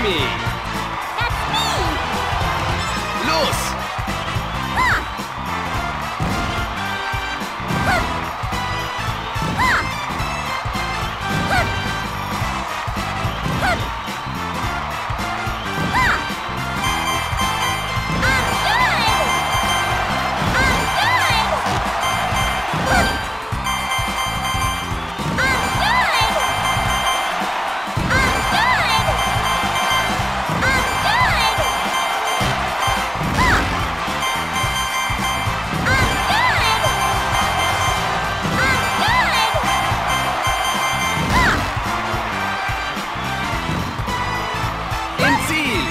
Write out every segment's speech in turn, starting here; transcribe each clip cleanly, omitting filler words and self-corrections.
Amy! That's me! Los! Ha! Ha! Ha! Ha! Ha! Ha! I'm good! I'm good! Ha! I'm good! I'm good! I'm good! Ha! I'm good! I'm good! Ha! Ins Ziel!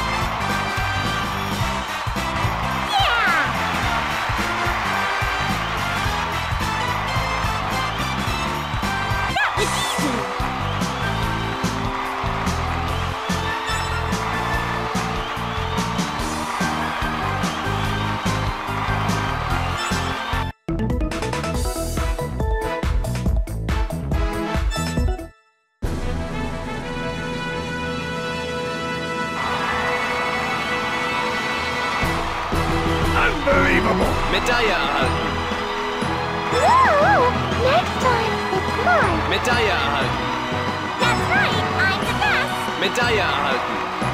Yeah! That was easy! Unbelievable! Medaille erhalten! Woo! Next time, it's mine! Medaille erhalten! That's right, I'm the best! Medaille erhalten!